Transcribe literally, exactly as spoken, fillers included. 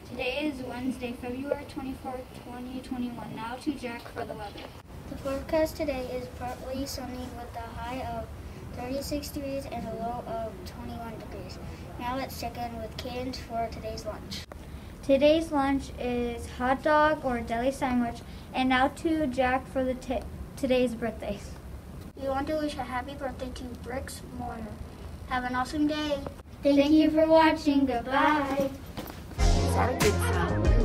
Today is Wednesday, February twenty-fourth, twenty twenty-one. Now to Jack for the weather. The forecast today is partly sunny with a high of thirty-six degrees and a low of twenty-one degrees. Now let's check in with Cadence for today's lunch. Today's lunch is hot dog or deli sandwich. And now to Jack for the t- today's birthdays. We want to wish a happy birthday to Bricks Moore. Have an awesome day. Thank, Thank you for watching. Goodbye. Falcon.